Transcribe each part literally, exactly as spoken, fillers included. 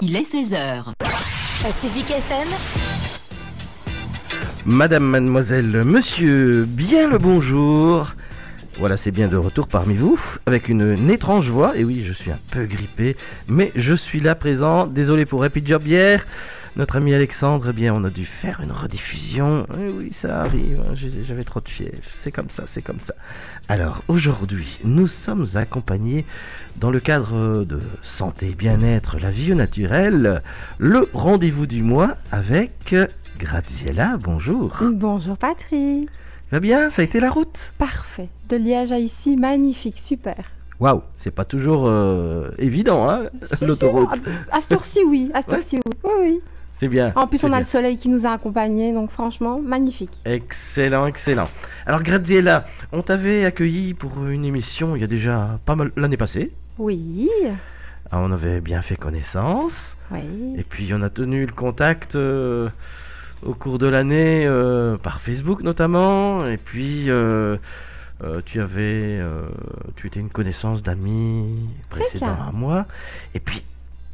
Il est seize heures. Pacifique F M. Madame, mademoiselle, monsieur, bien le bonjour. Voilà, c'est bien de retour parmi vous, avec une, une étrange voix. Et oui, je suis un peu grippé, mais je suis là présent. Désolé pour Happy Job hier. Notre ami Alexandre, eh bien, on a dû faire une rediffusion. Et oui, ça arrive, hein, j'avais trop de fièvre. C'est comme ça, c'est comme ça. Alors, aujourd'hui, nous sommes accompagnés dans le cadre de santé, bien-être, la vie naturelle, le rendez-vous du mois avec Graziella. Bonjour. Bonjour Patrick. Va bien, ça a été la route? Parfait. De Liège à ici, magnifique, super. Waouh, c'est pas toujours euh, évident, hein, Si, l'autoroute. si, à ce tour-ci, oui. À ce tour-ci, oui. Oui, oui. C'est bien. En plus, on a bien. le soleil qui nous a accompagnés, donc franchement, magnifique. Excellent, excellent. Alors Graziella, on t'avait accueilli pour une émission il y a déjà pas mal l'année passée. Oui. Ah, on avait bien fait connaissance. Oui. Et puis on a tenu le contact euh, au cours de l'année euh, par Facebook notamment. Et puis euh, euh, tu avais, euh, tu étais une connaissance d'amis précédents à moi. Et puis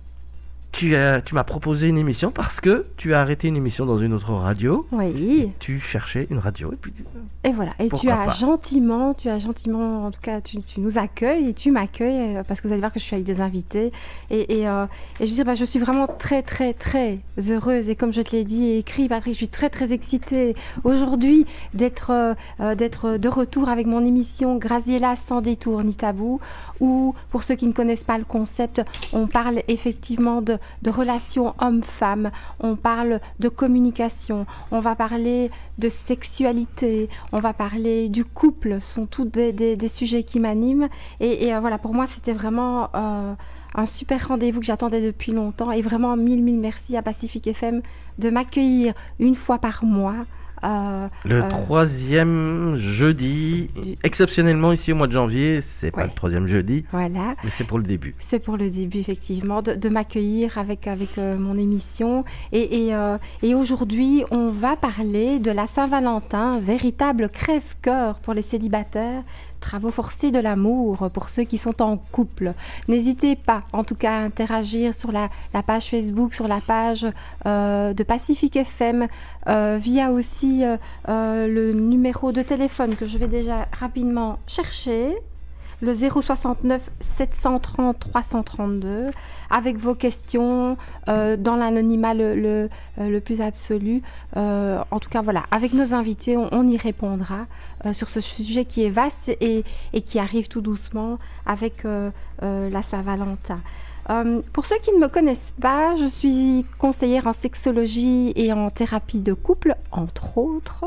tu as, tu m'as proposé une émission parce que tu as arrêté une émission dans une autre radio. Oui. Et tu cherchais une radio et puis. Et voilà. Et tu as pas. gentiment, tu as gentiment, en tout cas, tu, tu nous accueilles et tu m'accueilles euh, parce que vous allez voir que je suis avec des invités. Et, et, euh, et je veux dire, bah, je suis vraiment très, très, très heureuse. Et comme je te l'ai dit et écrit, Patrick, je suis très, très excitée aujourd'hui d'être, euh, d'être de retour avec mon émission Graziella sans détour ni tabou. Où, pour ceux qui ne connaissent pas le concept, on parle effectivement de de relations hommes-femmes, on parle de communication, on va parler de sexualité, on va parler du couple, ce sont tous des, des, des sujets qui m'animent. Et, et euh, voilà, pour moi, c'était vraiment euh, un super rendez-vous que j'attendais depuis longtemps. Et vraiment, mille, mille merci à Pacifique F M de m'accueillir une fois par mois. Euh, le euh, troisième jeudi, du... exceptionnellement ici au mois de janvier, c'est pas ouais. le troisième jeudi, voilà. mais c'est pour le début. C'est pour le début, effectivement, de, de m'accueillir avec, avec euh, mon émission. Et, et, euh, et aujourd'hui, on va parler de la Saint-Valentin, véritable crève-cœur pour les célibataires. Travaux forcés de l'amour pour ceux qui sont en couple. N'hésitez pas, en tout cas, à interagir sur la, la page Facebook, sur la page euh, de Pacifique F M, euh, via aussi euh, euh, le numéro de téléphone que je vais déjà rapidement chercher, le zéro soixante-neuf sept cent trente trois cent trente-deux, avec vos questions euh, dans l'anonymat le, le, euh, le plus absolu. Euh, en tout cas, voilà, avec nos invités, on, on y répondra euh, sur ce sujet qui est vaste et, et qui arrive tout doucement avec euh, euh, la Saint-Valentin. Euh, pour ceux qui ne me connaissent pas, je suis conseillère en sexologie et en thérapie de couple, entre autres.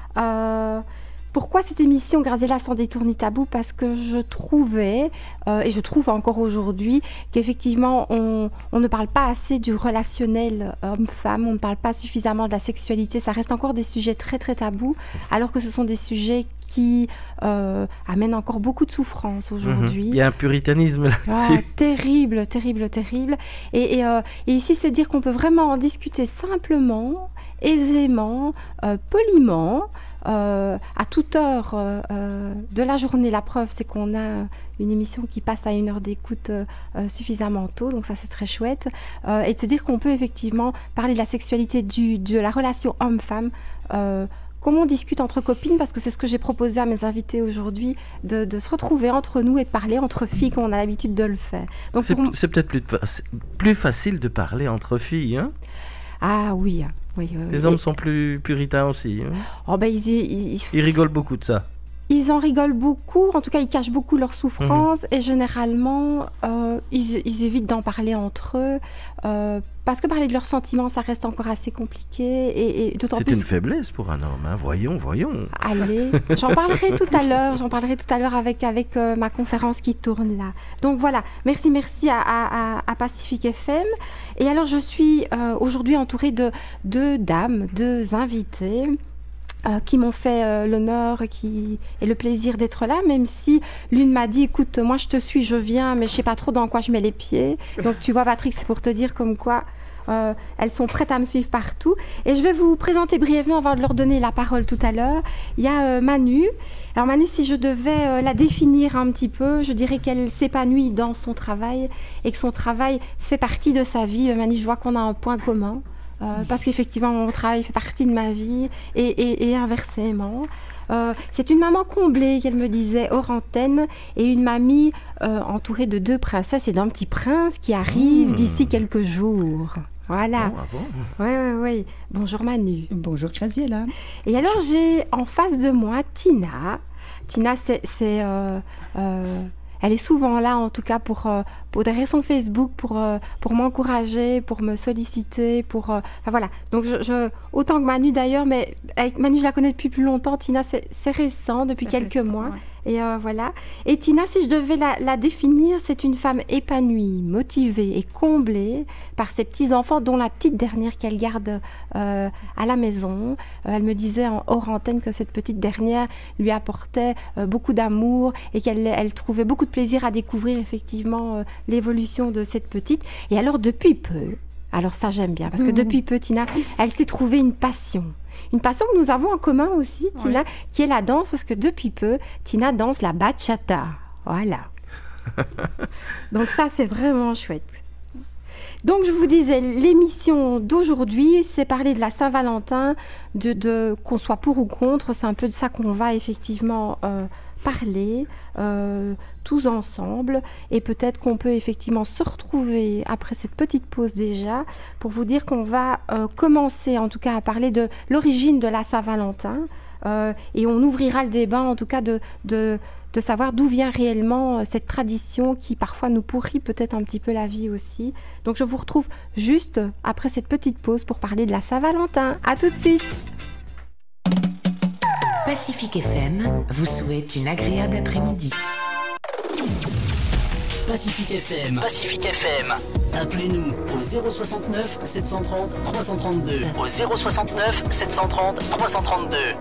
Euh, Pourquoi cette émission Graziella sans détour ni tabou? Parce que je trouvais, euh, et je trouve encore aujourd'hui, qu'effectivement on, on ne parle pas assez du relationnel homme-femme, on ne parle pas suffisamment de la sexualité, ça reste encore des sujets très très tabous, alors que ce sont des sujets qui euh, amènent encore beaucoup de souffrance aujourd'hui. Mmh. Il y a un puritanisme là-dessus. Ah, terrible, terrible, terrible. Et, et, euh, et ici, c'est dire qu'on peut vraiment en discuter simplement, aisément, euh, poliment, Euh, à toute heure euh, euh, de la journée. La preuve, c'est qu'on a une émission qui passe à une heure d'écoute euh, euh, suffisamment tôt, donc ça c'est très chouette. Euh, et de se dire qu'on peut effectivement parler de la sexualité, du, de la relation homme-femme, euh, comme on discute entre copines, parce que c'est ce que j'ai proposé à mes invités aujourd'hui, de, de se retrouver entre nous et de parler entre filles comme on a l'habitude de le faire. Donc, c'est, pour... c'est peut-être plus, plus facile de parler entre filles, hein? Ah oui, oui, oui, Les oui. hommes sont plus puritains aussi. Hein? Oh ben ils, ils, ils... ils rigolent beaucoup de ça. Ils en rigolent beaucoup, en tout cas ils cachent beaucoup leurs souffrances, mmh. et généralement euh, ils, ils évitent d'en parler entre eux, euh, parce que parler de leurs sentiments ça reste encore assez compliqué, et, et d'autant c'est plus... une faiblesse pour un homme, hein. voyons, voyons. Allez, j'en parlerai tout à l'heure, j'en parlerai tout à l'heure avec, avec euh, ma conférence qui tourne là. Donc voilà, merci, merci à, à, à Pacifique F M. Et alors je suis euh, aujourd'hui entourée de deux dames, deux invités, Euh, qui m'ont fait euh, l'honneur qui... et le plaisir d'être là, même si l'une m'a dit, écoute, moi je te suis, je viens, mais je sais pas trop dans quoi je mets les pieds. Donc tu vois Patrick, c'est pour te dire comme quoi Euh, elles sont prêtes à me suivre partout. Et je vais vous présenter brièvement, avant de leur donner la parole tout à l'heure. Il y a euh, Manu. Alors Manu, si je devais euh, la définir un petit peu, je dirais qu'elle s'épanouit dans son travail et que son travail fait partie de sa vie. Euh, Manu, je vois qu'on a un point commun. Euh, parce qu'effectivement, mon travail fait partie de ma vie et, et, et inversement. Euh, c'est une maman comblée, qu'elle me disait, hors antenne, et une mamie euh, entourée de deux princesses et d'un petit prince qui arrive mmh. d'ici quelques jours. Voilà. Oh, ah bon? Oui, oui, oui. Bonjour Manu. Bonjour Graziella. Et alors, j'ai en face de moi Tina. Tina, c'est... c'est euh, euh, elle est souvent là, en tout cas, pour, euh, pour derrière son Facebook, pour, euh, pour m'encourager, pour me solliciter, pour... Euh, enfin, voilà. Donc, je, je, autant que Manu, d'ailleurs, mais avec Manu, je la connais depuis plus longtemps. Tina, c'est, c'est récent, depuis c'est quelques récent, mois. Ouais. Et euh, voilà. Et Tina, si je devais la, la définir, c'est une femme épanouie, motivée et comblée par ses petits-enfants, dont la petite dernière qu'elle garde euh, à la maison. Euh, elle me disait en hors antenne que cette petite dernière lui apportait euh, beaucoup d'amour et qu'elle elle trouvait beaucoup de plaisir à découvrir effectivement euh, l'évolution de cette petite. Et alors, depuis peu, alors ça j'aime bien, parce que mmh. depuis peu, Tina, elle s'est trouvée une passion. Une passion que nous avons en commun aussi, Tina, oui. qui est la danse, parce que depuis peu, Tina danse la bachata. Voilà. Donc ça, c'est vraiment chouette. Donc je vous disais, l'émission d'aujourd'hui, c'est parler de la Saint-Valentin, de, de, qu'on soit pour ou contre, c'est un peu de ça qu'on va effectivement euh, parler euh, tous ensemble, et peut-être qu'on peut effectivement se retrouver après cette petite pause déjà pour vous dire qu'on va euh, commencer en tout cas à parler de l'origine de la Saint-Valentin euh, et on ouvrira le débat en tout cas de, de, de savoir d'où vient réellement euh, cette tradition qui parfois nous pourrit peut-être un petit peu la vie aussi. Donc je vous retrouve juste après cette petite pause pour parler de la Saint-Valentin. À tout de suite. Pacifique F M vous souhaite une agréable après-midi. Pacifique F M. Pacifique F M. Appelez-nous au zéro soixante-neuf sept cent trente trois cent trente-deux. Au zéro soixante-neuf sept cent trente trois cent trente-deux.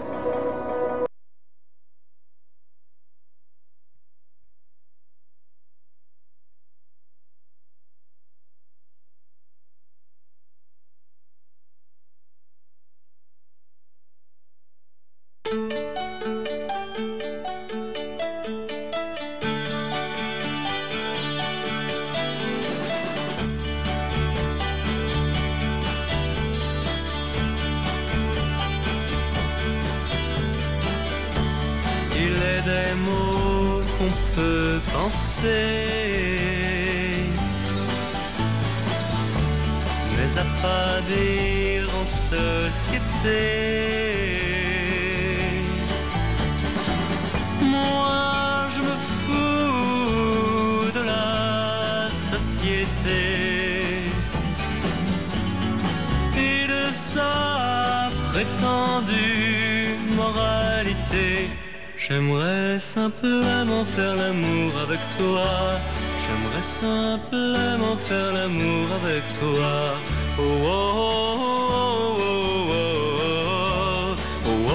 J'aimerais simplement faire l'amour avec toi. J'aimerais simplement faire l'amour avec toi. Oh, oh, oh, oh, oh, oh, oh,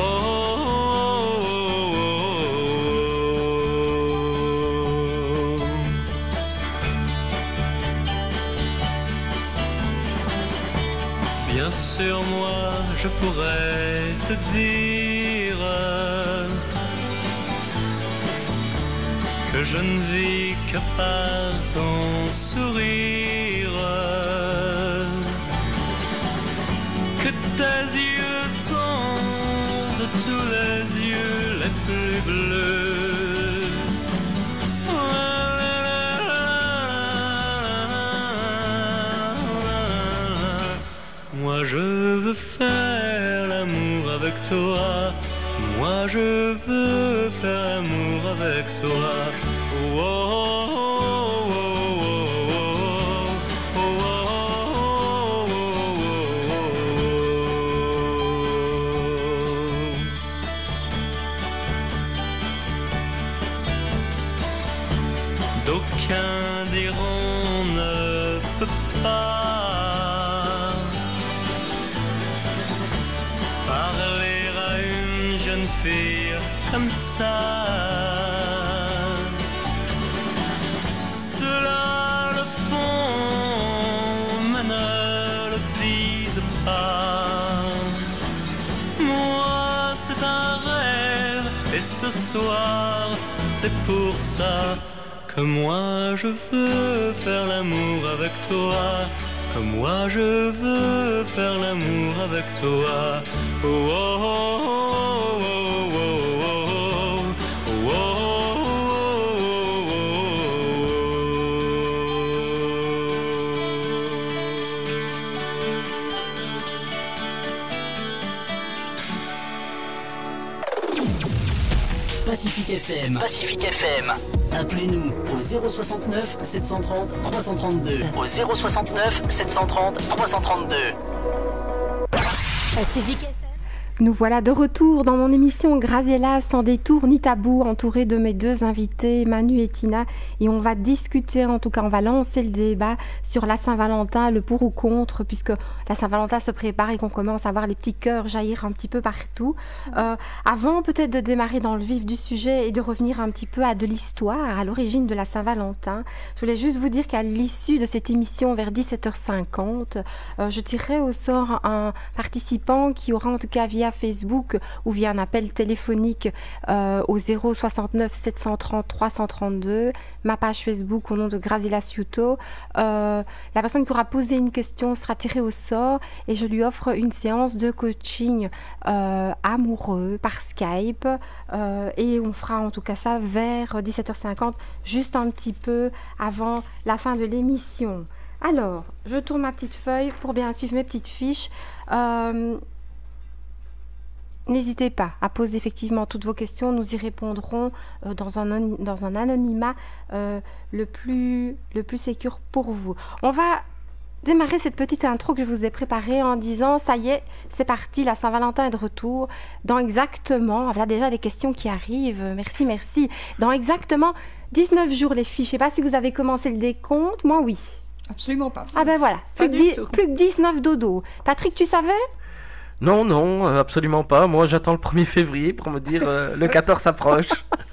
oh, oh. Bien sûr, moi, je pourrais te dire que je ne vis que par ton sourire, que tes yeux sont de tous les yeux les plus bleus. Moi je veux faire l'amour avec toi. Moi je veux faire l'amour avec toi. Oh, oh, oh, oh, oh, oh, oh. D'aucuns diront ne peut pas parler à une jeune fille comme ça. Cela le font, mais ne le ce soir. C'est pour ça que moi je veux faire l'amour avec toi. Que moi je veux faire l'amour avec toi. Oh, oh, oh, oh, oh, oh, oh, Pacifique F M. Pacifique F M. Appelez-nous au zéro soixante-neuf sept cent trente trois cent trente-deux. Au zéro soixante-neuf sept cent trente trois cent trente-deux. Pacifique F M. Nous voilà de retour dans mon émission Graziella sans détour ni tabou, entourée de mes deux invités, Manu et Tina, et on va discuter, en tout cas on va lancer le débat sur la Saint-Valentin, le pour ou contre, puisque la Saint-Valentin se prépare et qu'on commence à voir les petits cœurs jaillir un petit peu partout. Euh, avant peut-être de démarrer dans le vif du sujet et de revenir un petit peu à de l'histoire, à l'origine de la Saint-Valentin, je voulais juste vous dire qu'à l'issue de cette émission, vers dix-sept heures cinquante, euh, je tirerai au sort un participant qui aura en tout cas via Facebook ou via un appel téléphonique euh, au zéro soixante-neuf sept cent trente trois cent trente-deux, ma page Facebook au nom de Graziella Ciuto. Euh, la personne qui aura posé une question sera tirée au sort et je lui offre une séance de coaching euh, amoureux par Skype euh, et on fera en tout cas ça vers dix-sept heures cinquante, juste un petit peu avant la fin de l'émission. Alors, je tourne ma petite feuille pour bien suivre mes petites fiches. Euh, N'hésitez pas à poser effectivement toutes vos questions, nous y répondrons euh, dans, un, dans un anonymat euh, le plus, le plus sécure pour vous. On va démarrer cette petite intro que je vous ai préparée en disant ça y est, c'est parti, la Saint-Valentin est de retour. Dans exactement, voilà déjà des questions qui arrivent, merci, merci. Dans exactement dix-neuf jours les filles, je ne sais pas si vous avez commencé le décompte, moi oui. Absolument pas. Ah ben voilà, plus, que, dix, plus que dix-neuf dodo. Patrick, tu savais ? Non, non, euh, absolument pas. Moi, j'attends le premier février pour me dire euh, le quatorze s'approche.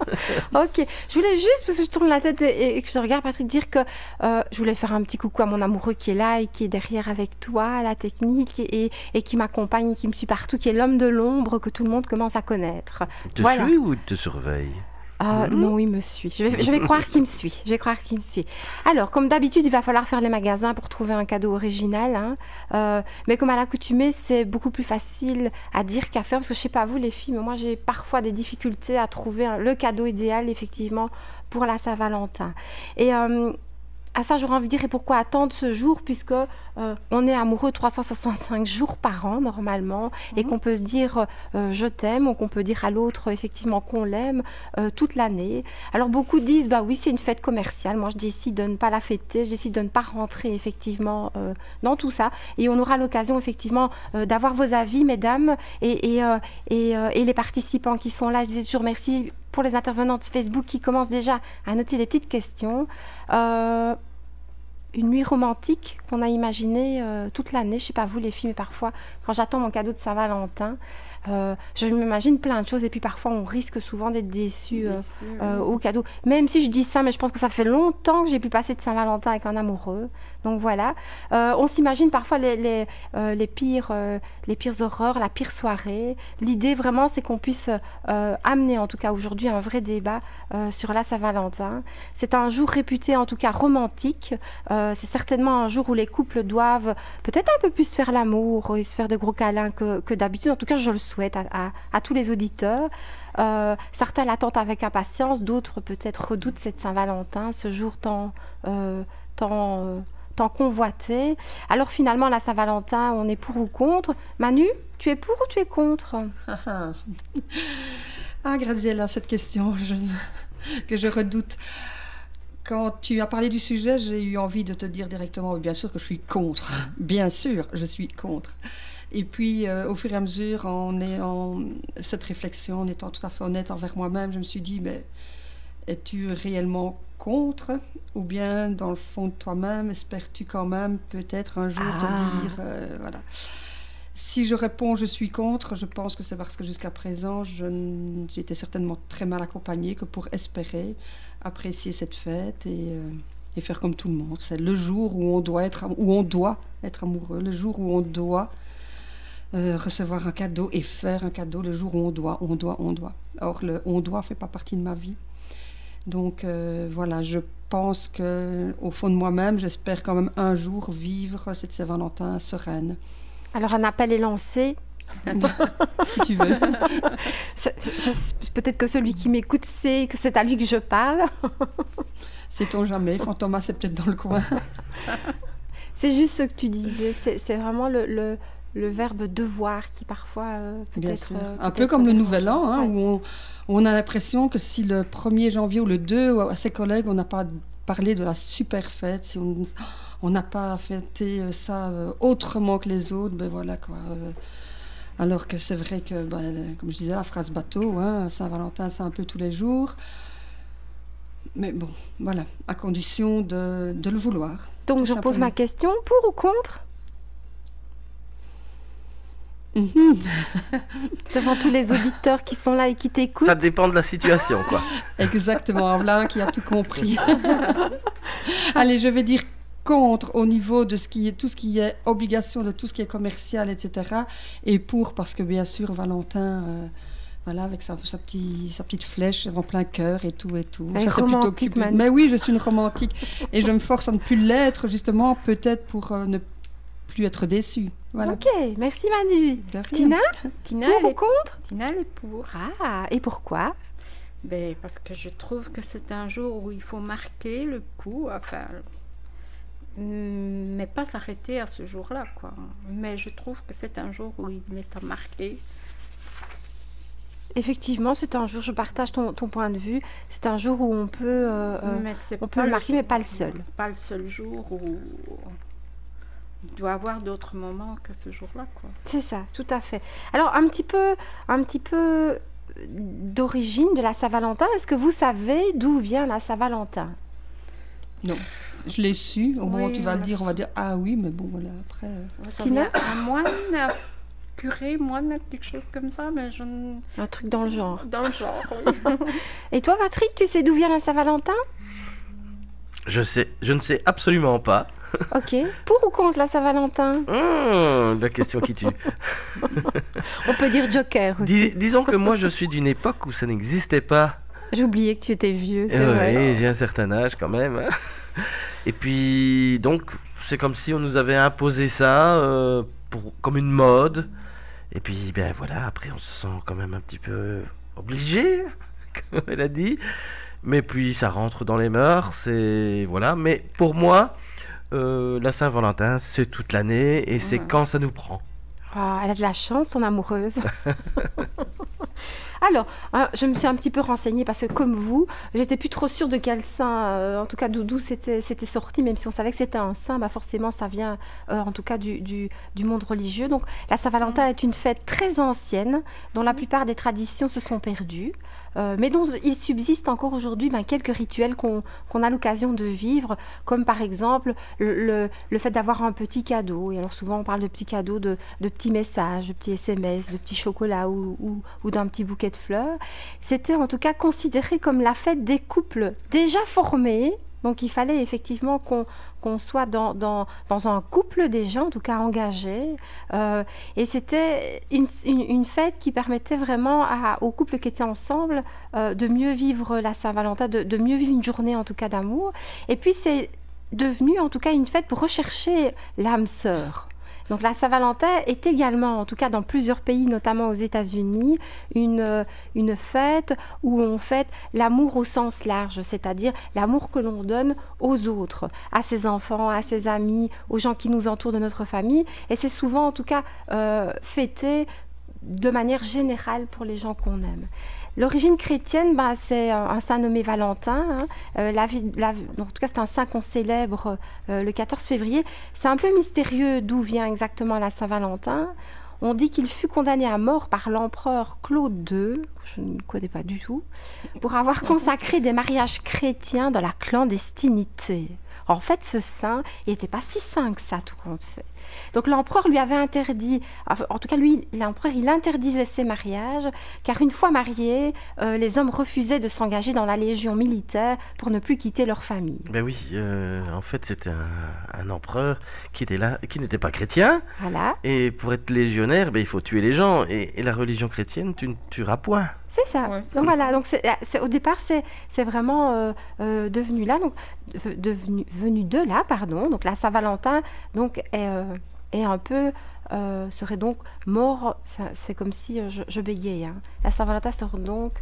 Ok, je voulais juste, parce que je tourne la tête et, et que je regarde Patrick, dire que euh, je voulais faire un petit coucou à mon amoureux qui est là et qui est derrière avec toi à la technique et, et qui m'accompagne, qui me suit partout, qui est l'homme de l'ombre que tout le monde commence à connaître. Il te Voilà. suit ou il te surveille ? Ah, mmh. Non, il me suit. Je vais, je vais croire qu'il me suit. Je vais croire qu'il me suit. Alors, comme d'habitude, il va falloir faire les magasins pour trouver un cadeau original. Hein. Euh, mais comme à l'accoutumée, c'est beaucoup plus facile à dire qu'à faire. Parce que je ne sais pas vous, les filles, mais moi, j'ai parfois des difficultés à trouver un, le cadeau idéal, effectivement, pour la Saint-Valentin. Et euh, à ça, j'aurais envie de dire, et pourquoi attendre ce jour, puisque euh, on est amoureux trois cent soixante-cinq jours par an, normalement, mmh. et qu'on peut se dire euh, je t'aime, ou qu'on peut dire à l'autre, effectivement, qu'on l'aime euh, toute l'année. Alors, beaucoup disent, bah oui, c'est une fête commerciale. Moi, je décide de ne pas la fêter, je décide de ne pas rentrer, effectivement, euh, dans tout ça. Et on aura l'occasion, effectivement, euh, d'avoir vos avis, mesdames, et, et, euh, et, euh, et les participants qui sont là. Je disais toujours merci pour les intervenantes Facebook qui commencent déjà à noter des petites questions. Euh, une nuit romantique qu'on a imaginée euh, toute l'année, je ne sais pas vous les filles, mais parfois quand j'attends mon cadeau de Saint-Valentin, euh, je m'imagine plein de choses et puis parfois on risque souvent d'être déçu euh, euh, au cadeau. Même si je dis ça, mais je pense que ça fait longtemps que j'ai pu passer de Saint-Valentin avec un amoureux. Donc voilà, euh, on s'imagine parfois les, les, euh, les, pires, euh, les pires horreurs, la pire soirée. L'idée vraiment c'est qu'on puisse euh, amener en tout cas aujourd'hui un vrai débat euh, sur la Saint-Valentin. C'est un jour réputé en tout cas romantique. Euh, c'est certainement un jour où les couples doivent peut-être un peu plus faire l'amour et se faire de gros câlins que, que d'habitude. En tout cas je le souhaite à, à, à tous les auditeurs. Euh, certains l'attendent avec impatience, d'autres peut-être redoutent cette Saint-Valentin, ce jour tant, euh, tant, euh, tant convoité. Alors finalement, la Saint-Valentin, on est pour ou contre. Manu, tu es pour ou tu es contre ? Ah, Graziella, cette question je, que je redoute. Quand tu as parlé du sujet, j'ai eu envie de te dire directement, bien sûr que je suis contre. Bien sûr, je suis contre. Et puis, euh, au fur et à mesure, en ayant cette réflexion, en étant tout à fait honnête envers moi-même, je me suis dit, mais es-tu réellement contre ? Ou bien, dans le fond de toi-même, espères-tu quand même peut-être un jour ah. te dire, euh, voilà. Si je réponds je suis contre, je pense que c'est parce que jusqu'à présent, je n... j'étais certainement très mal accompagnée que pour espérer apprécier cette fête et, euh, et faire comme tout le monde. C'est le jour où on doit être, où on doit être amoureux, le jour où on doit euh, recevoir un cadeau et faire un cadeau le jour où on doit, on doit, on doit. Or, le on doit ne fait pas partie de ma vie. Donc euh, voilà, je pense qu'au fond de moi-même, j'espère quand même un jour vivre cette Saint-Valentin sereine. Alors un appel est lancé. Si tu veux. C'est- je- Peut-être que celui qui m'écoute sait que c'est à lui que je parle. Sait-on jamais, Fantomas c'est peut-être dans le coin. C'est juste ce que tu disais, c'est c'est vraiment le, le, le verbe devoir qui parfois euh, peut Bien être... sûr. euh, Un peut peu être comme le dérangeant. Nouvel An, hein, Ouais. où on, où on a l'impression que si le premier janvier ou le deux, à ses collègues, on n'a pas parlé de la super fête, si on on n'a pas fêté ça euh, autrement que les autres, ben voilà quoi. euh. Alors que c'est vrai que, ben, comme je disais, la phrase bateau, hein, Saint-Valentin, c'est un peu tous les jours. Mais bon, voilà, à condition de, de le vouloir. Donc tout je pose simplement. ma question, pour ou contre? Mhm. Devant tous les auditeurs qui sont là et qui t'écoutent. Ça dépend de la situation, quoi. Exactement, voilà qui a tout compris. Allez, je vais dire contre au niveau de ce qui est, tout ce qui est obligation, de tout ce qui est commercial, et cetera. Et pour, parce que bien sûr, Valentin, euh, voilà, avec sa, sa, petit, sa petite flèche en plein cœur et tout et tout. Elle est Ça, c'est plutôt romantique, cupide. Manu. Mais oui, je suis une romantique. Et je me force à ne plus l'être, justement, peut-être pour euh, ne plus être déçue. Voilà. Ok, merci Manu. De rien. Tina, Tina, pour elle ou est, contre? Tina, elle est pour. Ah, et pourquoi? Ben, parce que je trouve que c'est un jour où il faut marquer le coup, enfin, mm, mais pas s'arrêter à ce jour-là, quoi. Mais je trouve que c'est un jour où il est à marquer. Effectivement, c'est un jour, je partage ton, ton point de vue, c'est un jour où on peut, euh, euh, mais c'est on peut pas le marquer, mais pas le seul. Pas le seul jour où il doit y avoir d'autres moments que ce jour-là, quoi. c'est ça, tout à fait. Alors, un petit peu, un petit peu d'origine de la Saint-Valentin, est-ce que vous savez d'où vient la Saint-Valentin? Non, je l'ai su. Au moment où Oui, tu vas le moi, dire, on va dire ah oui, mais bon, voilà, après. euh, Ça Tina vient à moine, à curé, moine, quelque chose comme ça, mais je ne... Un truc dans le genre. Dans le genre, oui. Et toi, Patrick, tu sais d'où vient la Saint-Valentin? Je sais, je ne sais absolument pas. Ok. Pour ou contre la Saint-Valentin? Hum, la question qui tue. On peut dire Joker aussi. Dis- disons que moi, je suis d'une époque où ça n'existait pas. J'ai oublié que tu étais vieux, c'est Eh vrai. ouais, j'ai un certain âge quand même, hein. Et puis, donc, c'est comme si on nous avait imposé ça euh, pour, comme une mode. Et puis, ben voilà, après, on se sent quand même un petit peu obligé, comme elle a dit. Mais puis, ça rentre dans les mœurs, et voilà. Mais pour moi, euh, la Saint-Valentin, c'est toute l'année, et c'est Mhm. quand ça nous prend. Ah, elle a de la chance, son amoureuse. Alors, hein, je me suis un petit peu renseignée parce que comme vous, j'étais plus trop sûre de quel saint, euh, en tout cas d'où d'où c'était c'était sorti, même si on savait que c'était un saint, bah forcément ça vient euh, en tout cas du, du, du monde religieux. Donc la Saint-Valentin est une fête très ancienne dont la plupart des traditions se sont perdues. Euh, mais dont il subsiste encore aujourd'hui ben, quelques rituels qu'on qu'on a l'occasion de vivre, comme par exemple le, le, le fait d'avoir un petit cadeau. Et alors souvent on parle de petits cadeaux, de, de petits messages, de petits S M S, de petits chocolats ou, ou, ou d'un petit bouquet de fleurs. C'était en tout cas considéré comme la fête des couples déjà formés. Donc il fallait effectivement qu'on qu'on soit dans, dans, dans un couple déjà, en tout cas engagé. Euh, et c'était une, une, une fête qui permettait vraiment à, aux couples qui étaient ensemble euh, de mieux vivre la Saint-Valentin, de, de mieux vivre une journée en tout cas d'amour. Et puis c'est devenu en tout cas une fête pour rechercher l'âme sœur. Donc la Saint-Valentin est également, en tout cas dans plusieurs pays, notamment aux États-Unis, une, une fête où on fête l'amour au sens large, c'est-à-dire l'amour que l'on donne aux autres, à ses enfants, à ses amis, aux gens qui nous entourent de notre famille. Et c'est souvent, en tout cas, euh, fêté de manière générale pour les gens qu'on aime. L'origine chrétienne, bah, c'est un saint nommé Valentin. Hein. Euh, la vie, la, en tout cas, c'est un saint qu'on célèbre euh, le quatorze février. C'est un peu mystérieux d'où vient exactement la Saint-Valentin. On dit qu'il fut condamné à mort par l'empereur Claude deux, je ne connais pas du tout, pour avoir consacré des mariages chrétiens dans la clandestinité. En fait, ce saint, il n'était pas si saint que ça, tout compte fait. Donc l'empereur lui avait interdit, enfin, en tout cas lui, l'empereur, il interdisait ces mariages, car une fois mariés, euh, les hommes refusaient de s'engager dans la légion militaire pour ne plus quitter leur famille. Ben oui, euh, en fait c'était un, un empereur qui était là, qui n'était pas chrétien, Voilà. et pour être légionnaire, ben, il faut tuer les gens, et, et la religion chrétienne, tu ne tueras point. C'est ça. Ouais, c'est Donc voilà. Donc c'est, c'est- au départ, c'est, c'est vraiment euh, euh, devenu là, donc de- devenu venu de là, pardon. Donc la Saint-Valentin, donc est, euh, est un peu euh, serait donc mort. ça- C'est comme si euh, je, je bégayais. Hein. La Saint-Valentin serait donc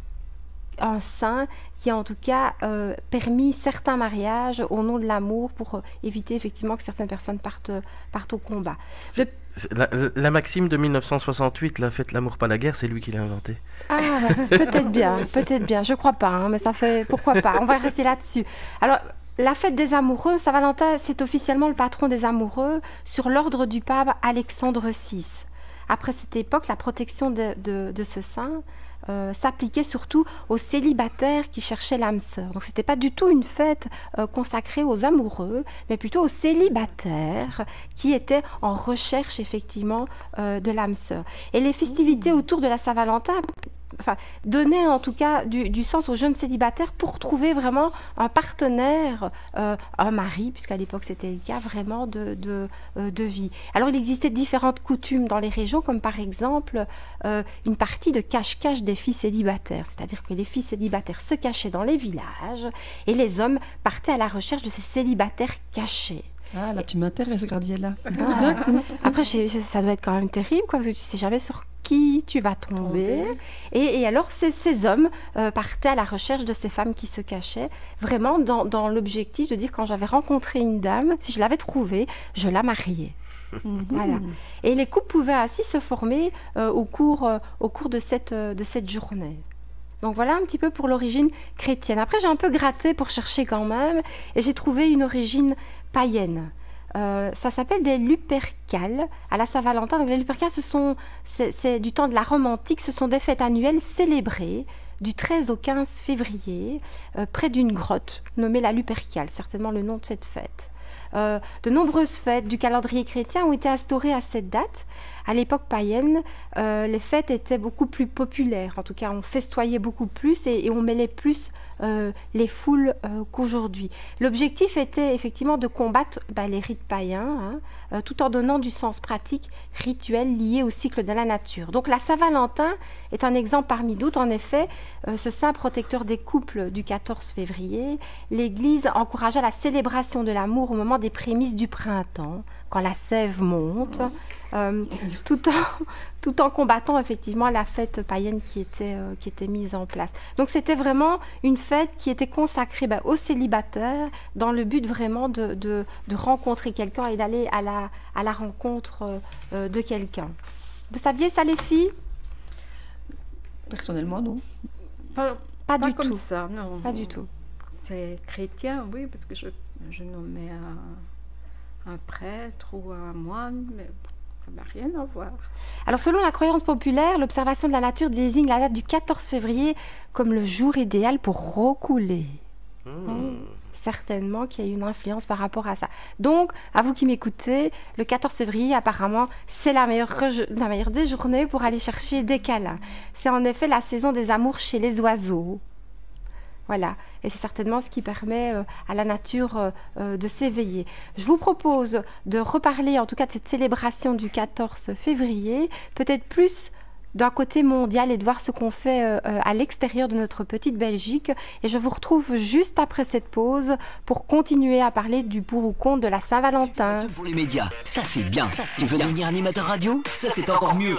un saint qui a en tout cas euh, permis certains mariages au nom de l'amour pour euh, éviter effectivement que certaines personnes partent, partent au combat. C'est- La, la maxime de mille neuf cent soixante-huit, la faites l'amour pas la guerre, c'est lui qui l'a inventée. Ah, c'est peut-être bien, peut-être bien. Je crois pas, hein, mais ça fait pourquoi pas. On va rester là-dessus. Alors, la fête des amoureux, Saint-Valentin, c'est officiellement le patron des amoureux sur l'ordre du pape Alexandre six. Après cette époque, la protection de, de, de ce saint euh, s'appliquait surtout aux célibataires qui cherchaient l'âme sœur. Donc, c'était pas du tout une fête euh, consacrée aux amoureux, mais plutôt aux célibataires qui étaient en recherche effectivement euh, de l'âme sœur. Et les festivités autour de la Saint-Valentin, enfin, donnaient en tout cas du, du sens aux jeunes célibataires pour trouver vraiment un partenaire, euh, un mari, puisqu'à l'époque c'était le cas vraiment de, de, euh, de vie. Alors il existait différentes coutumes dans les régions, comme par exemple euh, une partie de cache-cache des filles célibataires, c'est-à-dire que les filles célibataires se cachaient dans les villages et les hommes partaient à la recherche de ces célibataires cachés. Ah, là, tu m'intéresses, Gardiella. Ah. D'un coup. Après, je- je- ça doit être quand même terrible, quoi, parce que tu sais jamais sur qui tu vas tomber. Tomber. Et, et alors, ces, ces hommes euh, partaient à la recherche de ces femmes qui se cachaient, vraiment dans, dans l'objectif de dire, quand j'avais rencontré une dame, si je l'avais trouvée, je la mariais. Mhm. Voilà. Et les couples pouvaient ainsi se former euh, au, cours, euh, au cours de cette, euh, de cette journée. Donc voilà un petit peu pour l'origine chrétienne. Après, j'ai un peu gratté pour chercher quand même, et j'ai trouvé une origine païenne. Euh, ça s'appelle des Lupercales à la Saint-Valentin. Donc les Lupercales, ce sont, c'est, c'est du temps de la Rome antique, ce sont des fêtes annuelles célébrées du treize au quinze février, euh, près d'une grotte nommée la Lupercale, certainement le nom de cette fête. Euh, de nombreuses fêtes du calendrier chrétien ont été instaurées à cette date. À l'époque païenne, euh, les fêtes étaient beaucoup plus populaires. En tout cas, on festoyait beaucoup plus et, et on mêlait plus euh, les foules euh, qu'aujourd'hui. L'objectif était effectivement de combattre bah, les rites païens, hein, euh, tout en donnant du sens pratique, rituel lié au cycle de la nature. Donc la Saint-Valentin est un exemple parmi d'autres. En effet, euh, ce saint protecteur des couples du quatorze février, l'Église encouragea la célébration de l'amour au moment des prémices du printemps, quand la sève monte. Euh, tout, en, tout en combattant effectivement la fête païenne qui était, euh, qui était mise en place. Donc c'était vraiment une fête qui était consacrée bah, aux célibataires dans le but vraiment de, de, de rencontrer quelqu'un et d'aller à la, à la rencontre euh, euh, de quelqu'un. Vous saviez ça les filles? Personnellement, non. Pas, Pas, pas du comme tout. ça, non. Pas du tout. C'est chrétien, oui, parce que je, je nommais un, un prêtre ou un moine, mais ça n'a rien à voir. Alors selon la croyance populaire, l'observation de la nature désigne la date du quatorze février comme le jour idéal pour recouler. Mmh. Certainement qu'il y a une influence par rapport à ça. Donc, à vous qui m'écoutez, le quatorze février, apparemment, c'est la meilleure, la meilleure des journées pour aller chercher des câlins. C'est en effet la saison des amours chez les oiseaux. Voilà, et c'est certainement ce qui permet euh, à la nature euh, euh, de s'éveiller. Je vous propose de reparler en tout cas de cette célébration du quatorze février, peut-être plus d'un côté mondial et de voir ce qu'on fait euh, à l'extérieur de notre petite Belgique. Et je vous retrouve juste après cette pause pour continuer à parler du pour ou contre de la Saint-Valentin. Tu pour les médias, ça c'est bien. Tu veux devenir animateur radio? Ça c'est encore mieux.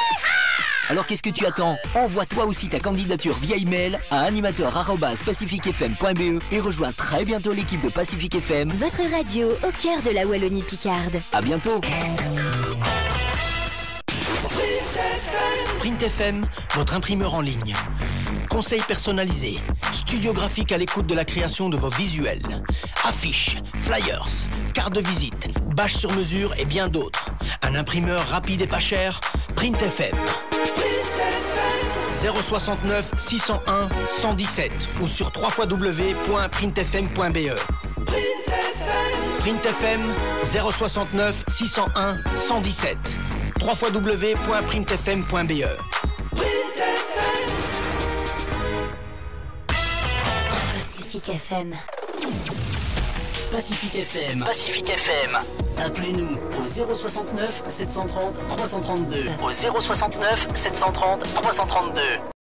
Alors qu'est-ce que tu attends? Envoie toi aussi ta candidature via email à animateur arobase pacifique f m point b e et rejoins très bientôt l'équipe de Pacifique F M. Votre radio au cœur de la Wallonie Picarde. À bientôt. Print F M, votre imprimeur en ligne. Conseils personnalisés, studio graphique à l'écoute de la création de vos visuels, affiches, flyers, cartes de visite, bâches sur mesure et bien d'autres. Un imprimeur rapide et pas cher, Print F M. zéro soixante-neuf six cent un cent dix-sept ou sur w w w point print f m point b e. Print F M zéro soixante-neuf six cent un cent dix-sept. w w w point print f m point b e. Pacifique F M. Pacifique F M. Pacifique F M. Appelez-nous au zéro soixante-neuf sept cent trente trois cent trente-deux. Au zéro soixante-neuf sept cent trente trois cent trente-deux.